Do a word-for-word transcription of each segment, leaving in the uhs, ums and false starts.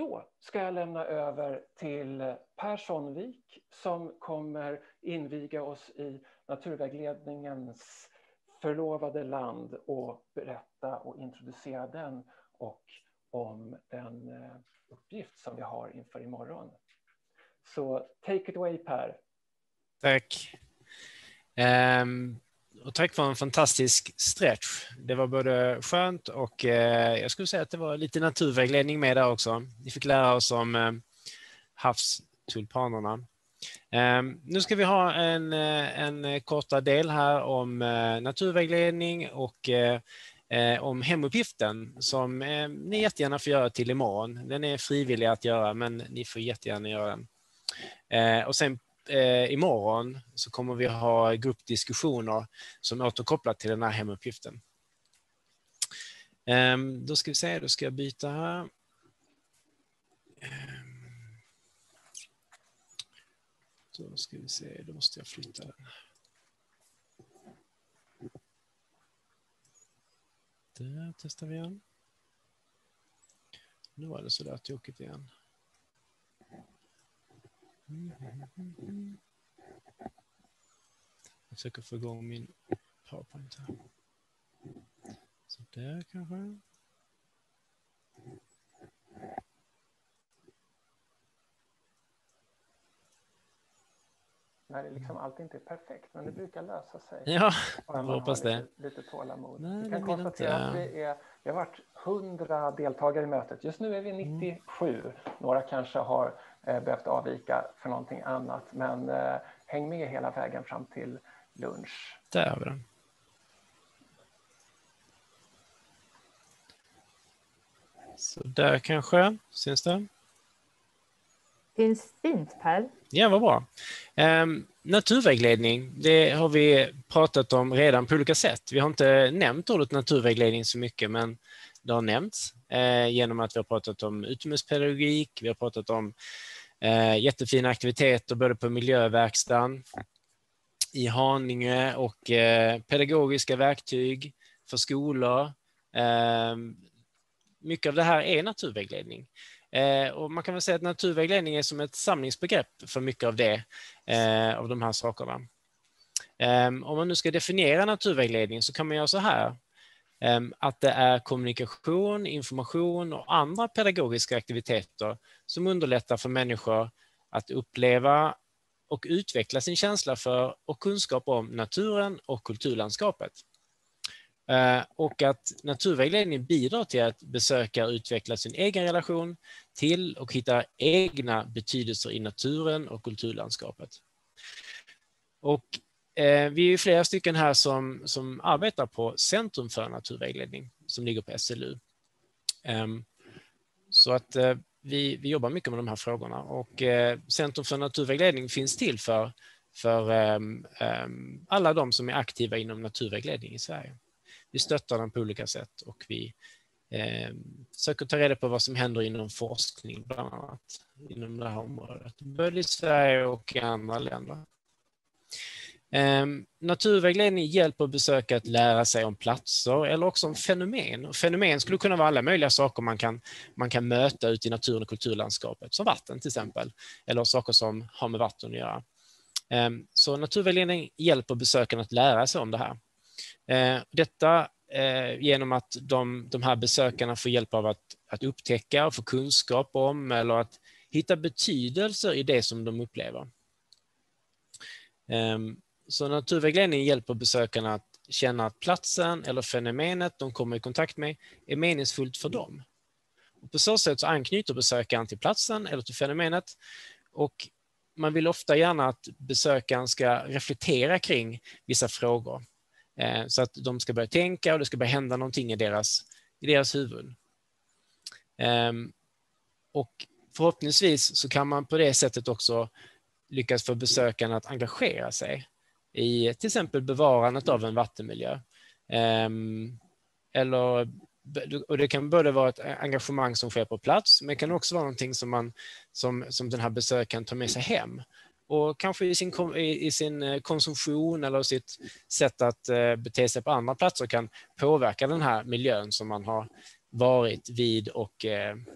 då ska jag lämna över till Per Sonnvik som kommer inviga oss i naturvägledningens förlovade land och berätta och introducera den och om den uppgift som vi har inför imorgon. Så take it away, Per. Tack. Um, och tack för en fantastisk stretch. Det var både skönt och uh, jag skulle säga att det var lite naturvägledning med där också. Vi fick lära oss om uh, havstulpanerna. Um, nu ska vi ha en, en korta del här om uh, naturvägledning och uh, uh, om hemuppgiften som uh, ni jättegärna får göra till imorgon. Den är frivillig att göra, men ni får jättegärna göra den. Uh, och sen uh, imorgon så kommer vi ha gruppdiskussioner som är återkopplat till den här hemuppgiften. Um, då ska vi se, då ska jag byta här. Um, Då ska vi se, då måste jag flytta den. Där testar vi igen. Nu var det så där tråkigt igen. Jag försöker få igång min PowerPoint här. Så där kanske. När det liksom alltid inte är perfekt, men det brukar lösa sig. Ja, jag hoppas det. Lite, lite tålamod. Nej, vi kan konstatera inte. att vi, är, vi har varit hundra deltagare i mötet. Just nu är vi nittiosju. Mm. Några kanske har eh, behövt avvika för någonting annat. Men eh, häng med hela vägen fram till lunch. Där har vi den. Så där kanske, syns det? Finns fint, Per. Ja, vad bra. Um, naturvägledning, det har vi pratat om redan på olika sätt. Vi har inte nämnt ordet naturvägledning så mycket, men det har nämnts eh, genom att vi har pratat om utomhuspedagogik, vi har pratat om eh, jättefina aktiviteter både på miljöverkstan i Haninge och eh, pedagogiska verktyg för skolor. Eh, mycket av det här är naturvägledning. Eh, och man kan väl säga att naturvägledning är som ett samlingsbegrepp för mycket av det, eh, av de här sakerna. Eh, om man nu ska definiera naturvägledning så kan man göra så här, eh, att det är kommunikation, information och andra pedagogiska aktiviteter som underlättar för människor att uppleva och utveckla sin känsla för och kunskap om naturen och kulturlandskapet. Och att naturvägledning bidrar till att besökare utveckla sin egen relation till och hitta egna betydelser i naturen och kulturlandskapet. Och eh, vi är flera stycken här som, som arbetar på Centrum för naturvägledning som ligger på S L U. Um, så att eh, vi, vi jobbar mycket med de här frågorna och eh, Centrum för naturvägledning finns till för, för um, um, alla de som är aktiva inom naturvägledning i Sverige. Vi stöttar den på olika sätt och vi eh, försöker ta reda på vad som händer inom forskning bland annat inom det här området. Både i Sverige och i andra länder. Eh, naturvägledning hjälper besökare att lära sig om platser eller också om fenomen. Och fenomen skulle kunna vara alla möjliga saker man kan, man kan möta ute i naturen och kulturlandskapet, som vatten till exempel, eller saker som har med vatten att göra. Eh, så naturvägledning hjälper besökarna att lära sig om det här. Eh, detta eh, genom att de, de här besökarna får hjälp av att, att upptäcka och få kunskap om eller att hitta betydelser i det som de upplever. Eh, så naturvägledning hjälper besökarna att känna att platsen eller fenomenet de kommer i kontakt med är meningsfullt för dem. Och på så sätt så anknyter besökaren till platsen eller till fenomenet och man vill ofta gärna att besökaren ska reflektera kring vissa frågor. Så att de ska börja tänka och det ska börja hända någonting i deras, i deras huvud. Um, och förhoppningsvis så kan man på det sättet också lyckas få besökarna att engagera sig i till exempel bevarandet av en vattenmiljö. Um, eller, och det kan både vara ett engagemang som sker på plats, men det kan också vara någonting som, man, som, som den här besökaren tar med sig hem. Och kanske i sin, i sin konsumtion eller sitt sätt att bete sig på andra platser kan påverka den här miljön som man har varit vid och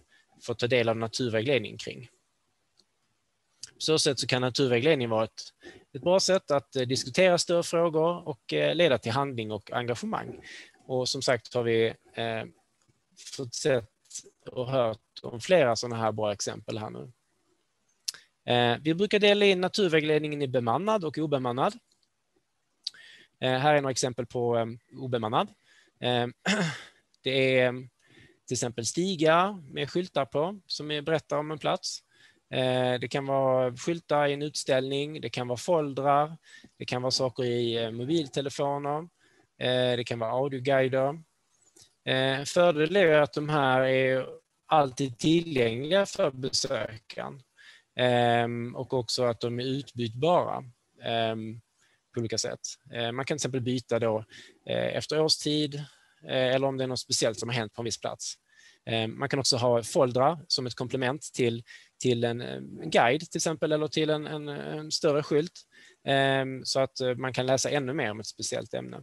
få ta del av naturvägledning kring. På så sätt så kan naturvägledning vara ett, ett bra sätt att diskutera större frågor och leda till handling och engagemang. Och som sagt har vi eh, fått sett och hört om flera sådana här bra exempel här nu. Eh, vi brukar dela in naturvägledningen i bemannad och obemannad. Eh, här är några exempel på eh, obemannad. Eh, det är till exempel stigar med skyltar på som berättar om en plats. Eh, det kan vara skyltar i en utställning, det kan vara foldrar, det kan vara saker i eh, mobiltelefoner, eh, det kan vara audioguider. Eh, fördel är att de här är alltid tillgängliga för besökaren. Um, och också att de är utbytbara um, på olika sätt. Uh, man kan till exempel byta då, uh, efter årstid uh, eller om det är något speciellt som har hänt på en viss plats. Uh, man kan också ha foldrar som ett komplement till, till en, en guide till exempel eller till en, en, en större skylt um, så att uh, man kan läsa ännu mer om ett speciellt ämne.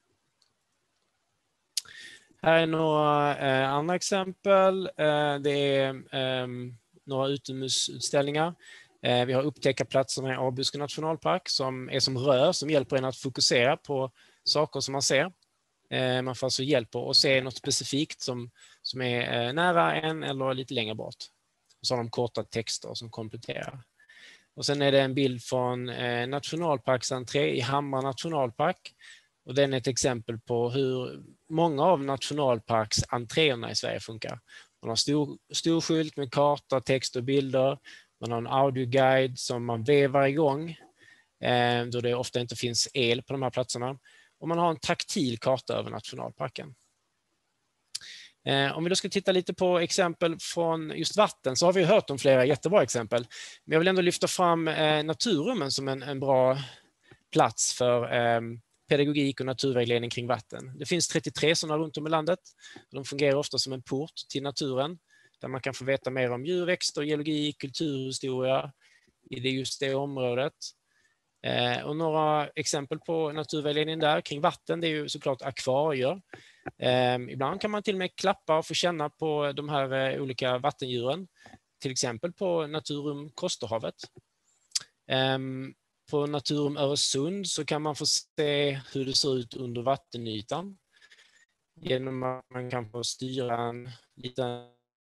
Här är några uh, andra exempel. Uh, det är um, några utomhusutställningar. Vi har upptäckarplatserna i Abisko nationalpark som är som rör som hjälper en att fokusera på saker som man ser. Man får alltså hjälp att se något specifikt som, som är nära en eller lite längre bort. Och så har de korta texter som kompletterar. Och sen är det en bild från nationalparksentré i Hammar nationalpark. Och den är ett exempel på hur många av nationalparksentréerna i Sverige funkar. Man har stor, stor skylt med karta, text och bilder. Man har en audioguide som man vevar igång eh, då det ofta inte finns el på de här platserna. Och man har en taktil karta över nationalparken. Eh, om vi då ska titta lite på exempel från just vatten så har vi hört om flera jättebra exempel. Men jag vill ändå lyfta fram eh, naturrummen som en, en bra plats för eh, pedagogik och naturvägledning kring vatten. Det finns trettiotre sådana runt om i landet. De fungerar ofta som en port till naturen där man kan få veta mer om djur, växter, geologi, kulturhistoria i det just det området. Eh, och några exempel på naturvägledning där kring vatten det är ju såklart akvarier. Eh, ibland kan man till och med klappa och få känna på de här eh, olika vattendjuren. Till exempel på Naturum Kosterhavet. Eh, På Naturum Öresund så kan man få se hur det ser ut under vattenytan genom att man kan få styra en liten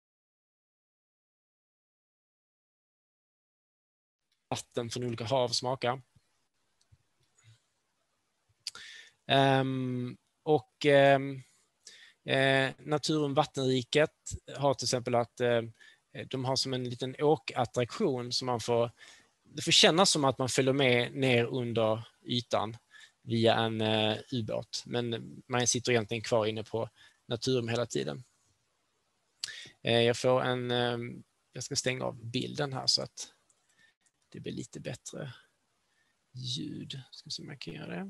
vatten från olika hav smakar. Um, och um, eh, Naturum Vattenriket har till exempel att eh, de har som en liten åkattraktion som man får det får kännas som att man följer med ner under ytan via en uh, ubåt. Men man sitter egentligen kvar inne på Naturum hela tiden. Uh, jag får en... Uh, jag ska stänga av bilden här så att det blir lite bättre ljud. Ska se om jag kan göra det.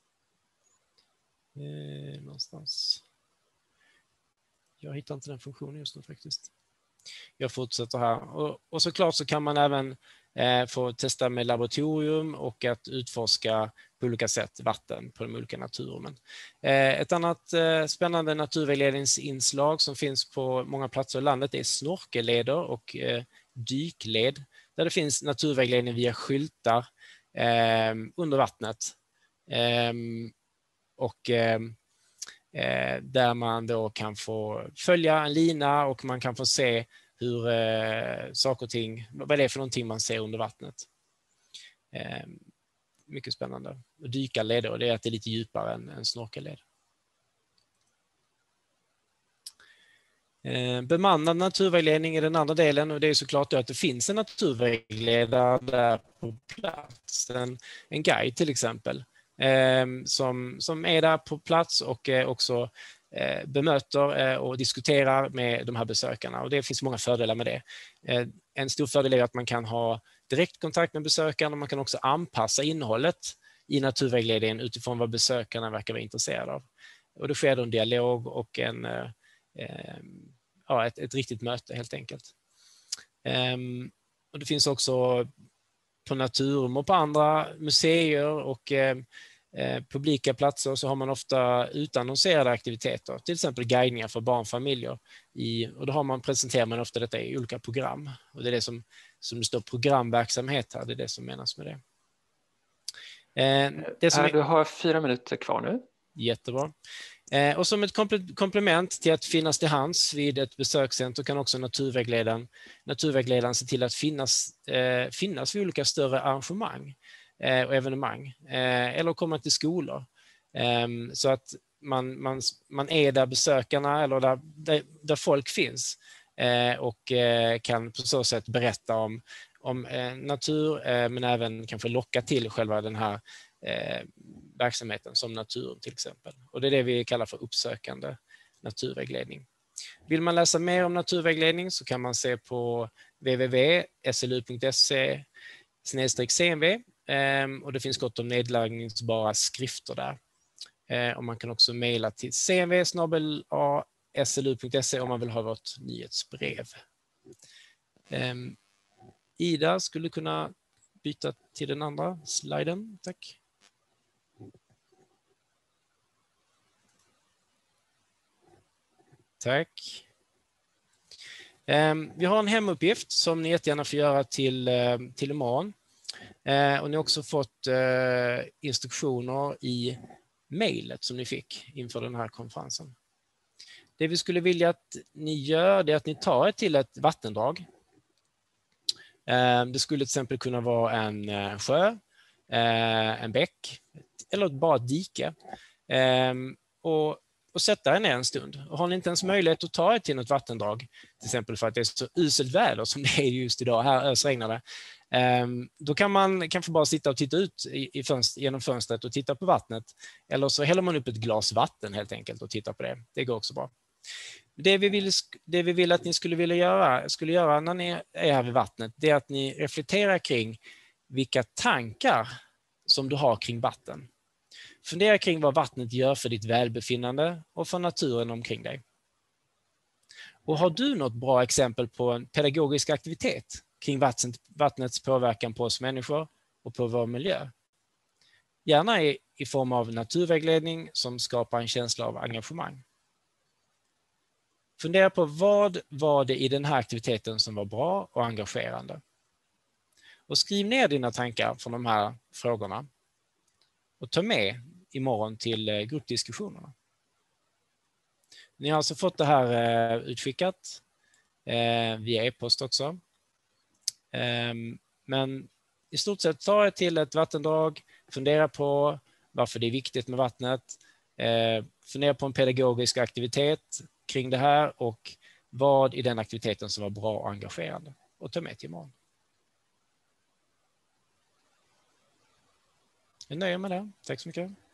Uh, någonstans. Jag hittar inte den funktionen just nu faktiskt. Jag fortsätter här. Och, och såklart så kan man även eh, få testa med laboratorium och att utforska på olika sätt vatten på de olika naturrummen. Eh, ett annat eh, spännande naturvägledningsinslag som finns på många platser i landet är snorkelleder och eh, dykled där det finns naturvägledning via skyltar eh, under vattnet. Eh, och eh, där man då kan få följa en lina och man kan få se hur eh, saker och ting, vad det är för någonting man ser under vattnet. Eh, mycket spännande. Och dykarleder, det är att det är lite djupare än en snorkelled. Eh, bemannad naturvägledning är den andra delen och det är såklart att det finns en naturvägledare där på plats, en, en guide till exempel. Eh, som, som är där på plats och eh, också eh, bemöter eh, och diskuterar med de här besökarna. Och det finns många fördelar med det. Eh, en stor fördel är att man kan ha direktkontakt med besökaren och man kan också anpassa innehållet i naturvägledningen utifrån vad besökarna verkar vara intresserade av. Och det sker då en dialog och en, eh, ja, ett, ett riktigt möte helt enkelt. Eh, och det finns också på Naturum och på andra museer och eh, eh, publika platser så har man ofta utannonserade aktiviteter, till exempel guidningar för barnfamiljer. I, och då har man, presenterar man ofta detta i olika program. Och det är det som, som det står programverksamhet här, det är det som menas med det. Eh, det som Per, är... du har fyra minuter kvar nu. Jättebra. Eh, och som ett komplement till att finnas till hands vid ett besökscenter kan också naturvägledaren, naturvägledaren se till att finnas, eh, finnas vid olika större arrangemang eh, och evenemang eh, eller komma till skolor. Eh, så att man, man, man är där besökarna eller där, där, där folk finns eh, och eh, kan på så sätt berätta om, om eh, natur eh, men även kanske locka till själva den här Eh, verksamheten som naturen till exempel. Och det är det vi kallar för uppsökande naturvägledning. Vill man läsa mer om naturvägledning så kan man se på w w w punkt s l u punkt s e snedstreck c m v eh, och det finns gott om nedladdningsbara skrifter där. Eh, och man kan också mejla till c m v snabel a s l u punkt s e om man vill ha vårt nyhetsbrev. Eh, Ida skulle kunna byta till den andra sliden, tack. Tack. Vi har en hemuppgift som ni jättegärna får göra till, till imorgon. Och ni har också fått instruktioner i mejlet som ni fick inför den här konferensen. Det vi skulle vilja att ni gör är att ni tar er till ett vattendrag. Det skulle till exempel kunna vara en sjö, en bäck eller bara ett dike. Och och sätta er ner en stund. Och har ni inte ens möjlighet att ta er till något vattendrag, till exempel för att det är så uselt väder som det är just idag, här ösregnar det, då kan man kanske bara sitta och titta ut i fönster, genom fönstret och titta på vattnet. Eller så häller man upp ett glas vatten helt enkelt och tittar på det. Det går också bra. Det vi vill, det vi vill att ni skulle vilja göra, skulle göra när ni är här vid vattnet, det är att ni reflekterar kring vilka tankar som du har kring vatten. Fundera kring vad vattnet gör för ditt välbefinnande och för naturen omkring dig. Och har du något bra exempel på en pedagogisk aktivitet kring vattnets påverkan på oss människor och på vår miljö? Gärna i, i form av naturvägledning som skapar en känsla av engagemang. Fundera på vad var det i den här aktiviteten som var bra och engagerande. Och skriv ner dina tankar från de här frågorna. Och ta med imorgon till gruppdiskussionerna. Ni har alltså fått det här utskickat via e-post också. Men i stort sett ta er till ett vattendrag, fundera på varför det är viktigt med vattnet, fundera på en pedagogisk aktivitet kring det här och vad i den aktiviteten som var bra och engagerande. Och ta med till imorgon. Jag nöjer med det. Tack så mycket.